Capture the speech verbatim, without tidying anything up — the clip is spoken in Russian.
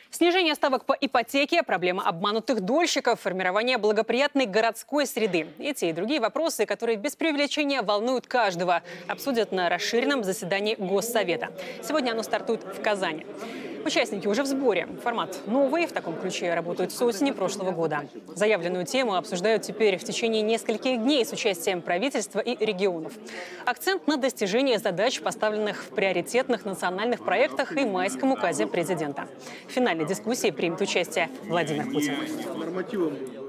Снижение ставок по ипотеке, проблема обманутых дольщиков, формирование благоприятной городской среды. Эти и другие вопросы, которые без преувеличения волнуют каждого, обсудят на расширенном заседании Госсовета. Сегодня оно стартует в Казани. Участники уже в сборе. Формат новый, в таком ключе работают с осени прошлого года. Заявленную тему обсуждают теперь в течение нескольких дней с участием правительства и регионов. Акцент на достижение задач, поставленных в приоритетных национальных проектах и майском указе президента. В финальной дискуссии примет участие Владимир Путин.